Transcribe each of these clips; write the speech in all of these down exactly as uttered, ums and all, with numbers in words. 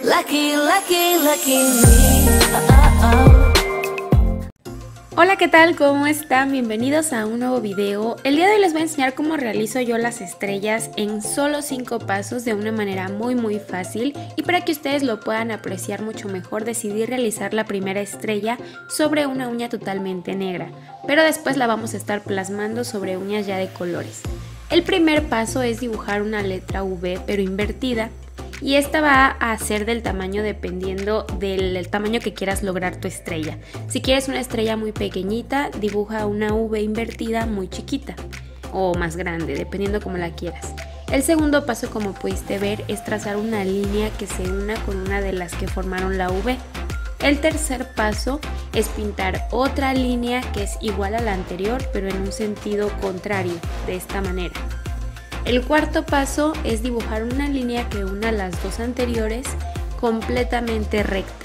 Lucky, lucky, lucky me. Oh, oh. Hola, ¿qué tal? ¿Cómo están? Bienvenidos a un nuevo video. El día de hoy les voy a enseñar cómo realizo yo las estrellas en solo cinco pasos de una manera muy muy fácil, y para que ustedes lo puedan apreciar mucho mejor decidí realizar la primera estrella sobre una uña totalmente negra, pero después la vamos a estar plasmando sobre uñas ya de colores. El primer paso es dibujar una letra V pero invertida, y esta va a ser del tamaño dependiendo del tamaño que quieras lograr tu estrella. Si quieres una estrella muy pequeñita, dibuja una V invertida muy chiquita o más grande, dependiendo como la quieras. El segundo paso, como pudiste ver, es trazar una línea que se una con una de las que formaron la V. El tercer paso es pintar otra línea que es igual a la anterior pero en un sentido contrario, de esta manera. El cuarto paso es dibujar una línea que una las dos anteriores completamente recta.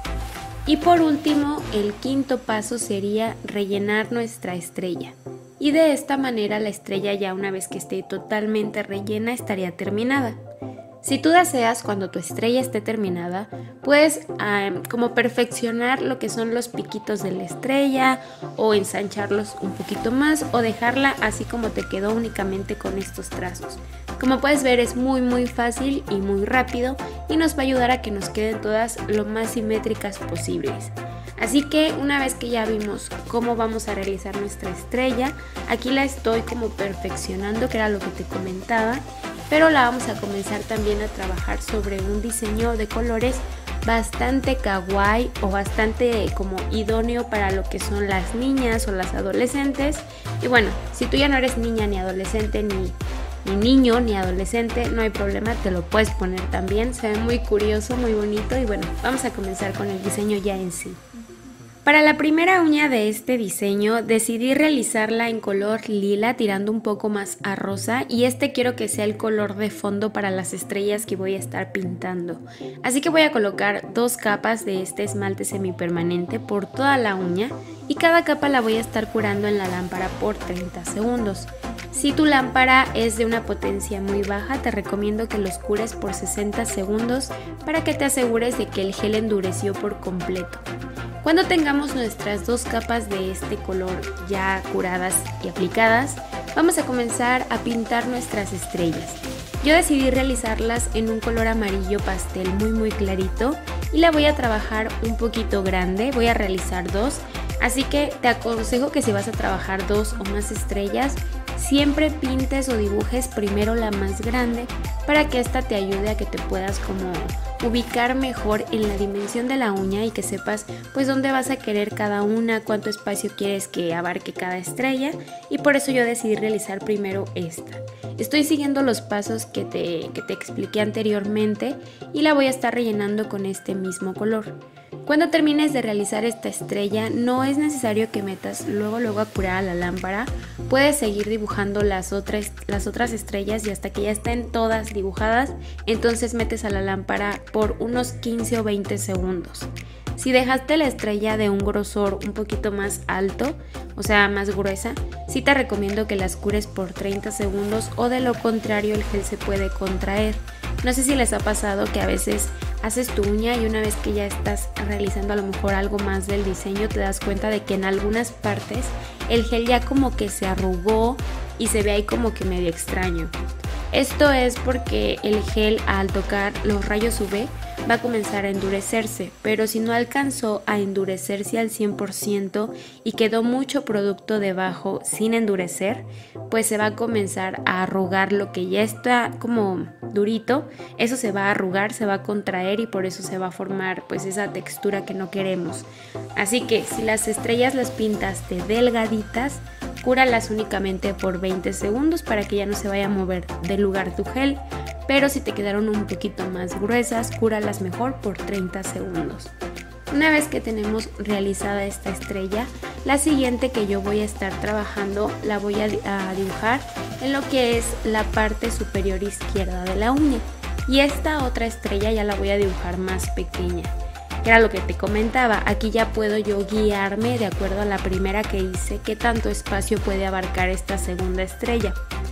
Y por último, el quinto paso sería rellenar nuestra estrella. Y de esta manera la estrella, ya una vez que esté totalmente rellena, estaría terminada. Si tú deseas, cuando tu estrella esté terminada, puedes eh, como perfeccionar lo que son los piquitos de la estrella, o ensancharlos un poquito más, o dejarla así como te quedó únicamente con estos trazos. Como puedes ver, es muy muy fácil y muy rápido, y nos va a ayudar a que nos queden todas lo más simétricas posibles. Así que una vez que ya vimos cómo vamos a realizar nuestra estrella, aquí la estoy como perfeccionando, que era lo que te comentaba, pero la vamos a comenzar también a trabajar sobre un diseño de colores bastante kawaii o bastante como idóneo para lo que son las niñas o las adolescentes. Y bueno, si tú ya no eres niña ni adolescente ni, ni niño ni adolescente, no hay problema, te lo puedes poner también, se ve muy curioso, muy bonito. Y bueno, vamos a comenzar con el diseño ya en sí. Para la primera uña de este diseño decidí realizarla en color lila tirando un poco más a rosa, y este quiero que sea el color de fondo para las estrellas que voy a estar pintando. Así que voy a colocar dos capas de este esmalte semipermanente por toda la uña, y cada capa la voy a estar curando en la lámpara por treinta segundos. Si tu lámpara es de una potencia muy baja, te recomiendo que los cures por sesenta segundos para que te asegures de que el gel endureció por completo. Cuando tengamos nuestras dos capas de este color ya curadas y aplicadas, vamos a comenzar a pintar nuestras estrellas. Yo decidí realizarlas en un color amarillo pastel muy muy clarito, y la voy a trabajar un poquito grande, voy a realizar dos, así que te aconsejo que si vas a trabajar dos o más estrellas, siempre pintes o dibujes primero la más grande para que esta te ayude a que te puedas como ubicar mejor en la dimensión de la uña y que sepas pues dónde vas a querer cada una, cuánto espacio quieres que abarque cada estrella, y por eso yo decidí realizar primero esta. Estoy siguiendo los pasos que te, que te expliqué anteriormente y la voy a estar rellenando con este mismo color. Cuando termines de realizar esta estrella, no es necesario que metas luego luego a curar a la lámpara. Puedes seguir dibujando las otras, las otras estrellas, y hasta que ya estén todas dibujadas, entonces metes a la lámpara por unos quince o veinte segundos. Si dejaste la estrella de un grosor un poquito más alto, o sea más gruesa, sí te recomiendo que las cures por treinta segundos, o de lo contrario el gel se puede contraer. No sé si les ha pasado que a veces haces tu uña y una vez que ya estás realizando a lo mejor algo más del diseño, te das cuenta de que en algunas partes el gel ya como que se arrugó y se ve ahí como que medio extraño. Esto es porque el gel, al tocar los rayos U V, va a comenzar a endurecerse, pero si no alcanzó a endurecerse al cien por ciento y quedó mucho producto debajo sin endurecer, pues se va a comenzar a arrugar. Lo que ya está como durito, eso se va a arrugar, se va a contraer, y por eso se va a formar pues esa textura que no queremos. Así que si las estrellas las pintaste delgaditas, cúralas únicamente por veinte segundos para que ya no se vaya a mover del lugar tu gel, pero si te quedaron un poquito más gruesas, cúralas mejor por treinta segundos. Una vez que tenemos realizada esta estrella, la siguiente que yo voy a estar trabajando la voy a, a dibujar en lo que es la parte superior izquierda de la uña, y esta otra estrella ya la voy a dibujar más pequeña. Que era lo que te comentaba, aquí ya puedo yo guiarme de acuerdo a la primera que hice, qué tanto espacio puede abarcar esta segunda estrella.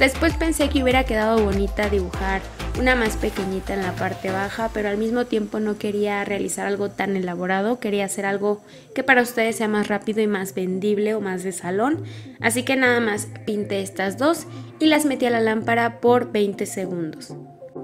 Después pensé que hubiera quedado bonita dibujar una más pequeñita en la parte baja, pero al mismo tiempo no quería realizar algo tan elaborado, quería hacer algo que para ustedes sea más rápido y más vendible o más de salón. Así que nada más pinté estas dos y las metí a la lámpara por veinte segundos.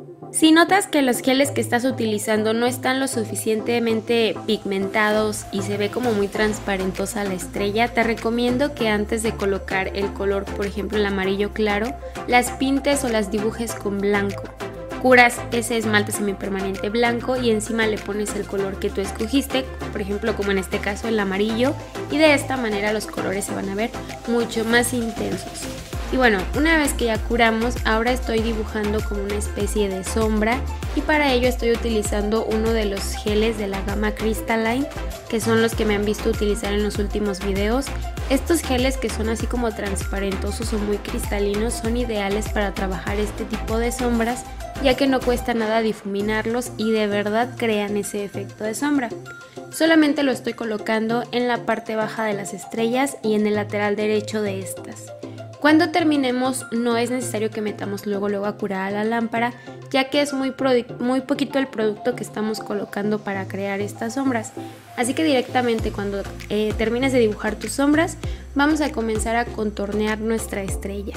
Si notas que los geles que estás utilizando no están lo suficientemente pigmentados y se ve como muy transparentosa la estrella, te recomiendo que antes de colocar el color, por ejemplo el amarillo claro, las pintes o las dibujes con blanco. Curas ese esmalte semipermanente blanco y encima le pones el color que tú escogiste, por ejemplo como en este caso el amarillo, y de esta manera los colores se van a ver mucho más intensos. Y bueno, una vez que ya curamos, ahora estoy dibujando como una especie de sombra y para ello estoy utilizando uno de los geles de la gama Crystalline, que son los que me han visto utilizar en los últimos videos. Estos geles que son así como transparentosos o muy cristalinos son ideales para trabajar este tipo de sombras, ya que no cuesta nada difuminarlos y de verdad crean ese efecto de sombra. Solamente lo estoy colocando en la parte baja de las estrellas y en el lateral derecho de estas. Cuando terminemos no es necesario que metamos luego luego a curar a la lámpara, ya que es muy, muy poquito el producto que estamos colocando para crear estas sombras. Así que directamente cuando eh, termines de dibujar tus sombras, vamos a comenzar a contornear nuestra estrella.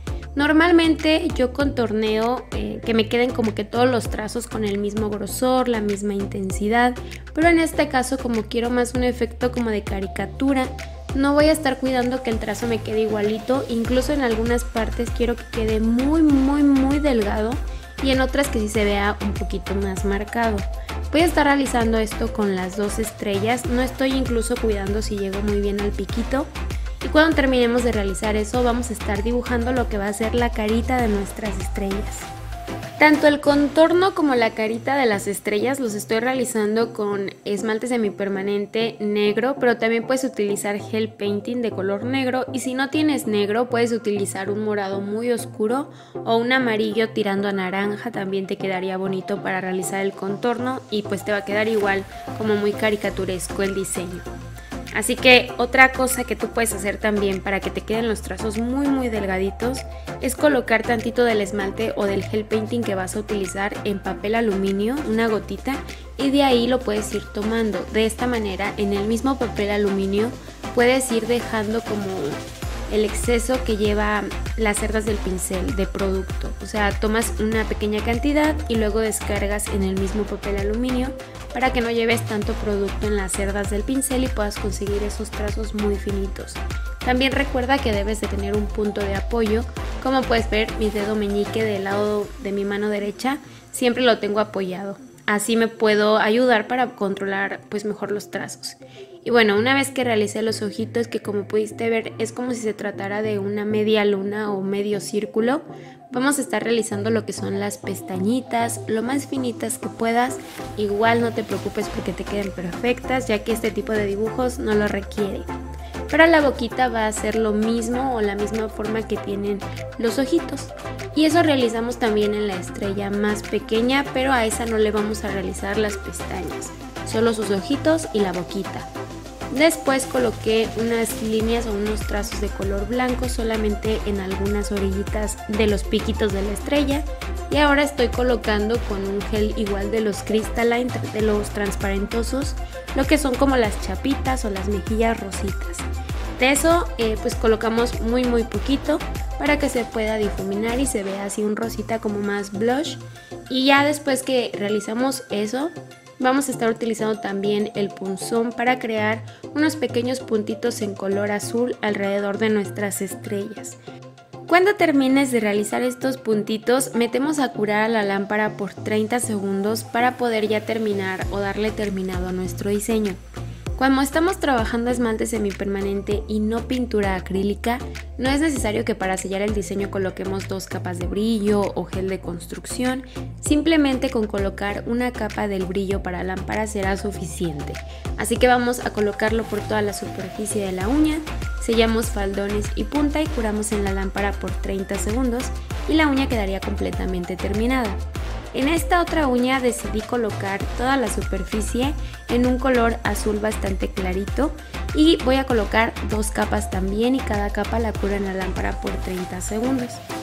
Normalmente yo contorneo eh, que me queden como que todos los trazos con el mismo grosor, la misma intensidad, pero en este caso como quiero más un efecto como de caricatura, no voy a estar cuidando que el trazo me quede igualito, incluso en algunas partes quiero que quede muy muy muy delgado y en otras que sí se vea un poquito más marcado. Voy a estar realizando esto con las dos estrellas, no estoy incluso cuidando si llego muy bien al piquito. Y cuando terminemos de realizar eso vamos a estar dibujando lo que va a ser la carita de nuestras estrellas. Tanto el contorno como la carita de las estrellas los estoy realizando con esmalte semipermanente negro, pero también puedes utilizar gel painting de color negro y si no tienes negro puedes utilizar un morado muy oscuro o un amarillo tirando a naranja, también te quedaría bonito para realizar el contorno y pues te va a quedar igual como muy caricaturesco el diseño. Así que otra cosa que tú puedes hacer también para que te queden los trazos muy muy delgaditos es colocar tantito del esmalte o del gel painting que vas a utilizar en papel aluminio, una gotita, y de ahí lo puedes ir tomando. De esta manera en el mismo papel aluminio puedes ir dejando como el exceso que lleva las cerdas del pincel de producto. O sea, tomas una pequeña cantidad y luego descargas en el mismo papel aluminio para que no lleves tanto producto en las cerdas del pincel y puedas conseguir esos trazos muy finitos. También recuerda que debes de tener un punto de apoyo. Como puedes ver, mi dedo meñique del lado de mi mano derecha siempre lo tengo apoyado. Así me puedo ayudar para controlar pues mejor los trazos. Y bueno, una vez que realicé los ojitos, que como pudiste ver es como si se tratara de una media luna o medio círculo, vamos a estar realizando lo que son las pestañitas, lo más finitas que puedas. Igual no te preocupes porque te queden perfectas, ya que este tipo de dibujos no lo requiere. Para la boquita va a ser lo mismo o la misma forma que tienen los ojitos. Y eso realizamos también en la estrella más pequeña, pero a esa no le vamos a realizar las pestañas, solo sus ojitos y la boquita. Después coloqué unas líneas o unos trazos de color blanco solamente en algunas orillitas de los piquitos de la estrella. Y ahora estoy colocando con un gel igual de los Crystalline, de los transparentosos, lo que son como las chapitas o las mejillas rositas. De eso eh, pues colocamos muy muy poquito para que se pueda difuminar y se vea así un rosita como más blush. Y ya después que realizamos eso, vamos a estar utilizando también el punzón para crear unos pequeños puntitos en color azul alrededor de nuestras estrellas. Cuando termines de realizar estos puntitos, metemos a curar a la lámpara por treinta segundos para poder ya terminar o darle terminado a nuestro diseño. Cuando estamos trabajando esmalte semipermanente y no pintura acrílica, no es necesario que para sellar el diseño coloquemos dos capas de brillo o gel de construcción, simplemente con colocar una capa del brillo para lámpara será suficiente. Así que vamos a colocarlo por toda la superficie de la uña, sellamos faldones y punta y curamos en la lámpara por treinta segundos y la uña quedaría completamente terminada. En esta otra uña decidí colocar toda la superficie en un color azul bastante clarito y voy a colocar dos capas también y cada capa la curo en la lámpara por treinta segundos.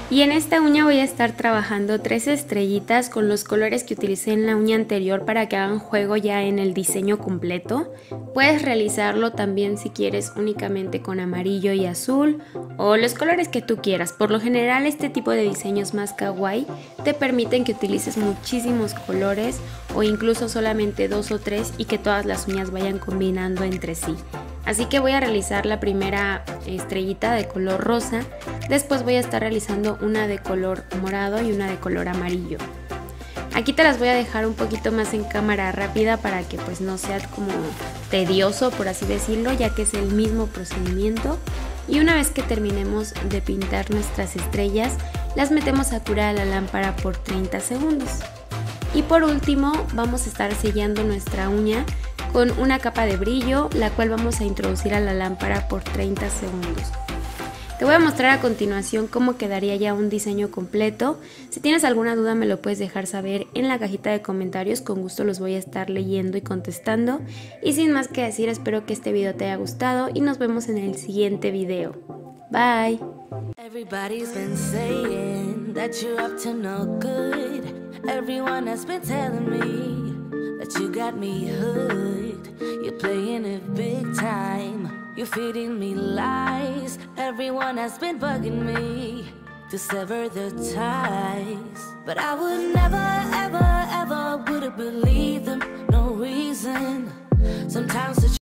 Y en esta uña voy a estar trabajando tres estrellitas con los colores que utilicé en la uña anterior para que hagan juego ya en el diseño completo. Puedes realizarlo también si quieres únicamente con amarillo y azul o los colores que tú quieras. Por lo general este tipo de diseños más kawaii te permiten que utilices muchísimos colores o incluso solamente dos o tres y que todas las uñas vayan combinando entre sí. Así que voy a realizar la primera estrellita de color rosa, después voy a estar realizando una de color morado y una de color amarillo. Aquí te las voy a dejar un poquito más en cámara rápida para que pues no sea como tedioso, por así decirlo, ya que es el mismo procedimiento. Y una vez que terminemos de pintar nuestras estrellas, las metemos a curar a la lámpara por treinta segundos. Y por último vamos a estar sellando nuestra uña con una capa de brillo, la cual vamos a introducir a la lámpara por treinta segundos. Te voy a mostrar a continuación cómo quedaría ya un diseño completo. Si tienes alguna duda me lo puedes dejar saber en la cajita de comentarios, con gusto los voy a estar leyendo y contestando. Y sin más que decir, espero que este video te haya gustado y nos vemos en el siguiente video. Bye. Everybody's been saying that you're up to no good. Everyone has been telling me that you got me hooked. You're playing it big time. You're feeding me lies. Everyone has been bugging me to sever the ties, but I would never, ever, ever would have believed them. No reason. Sometimes the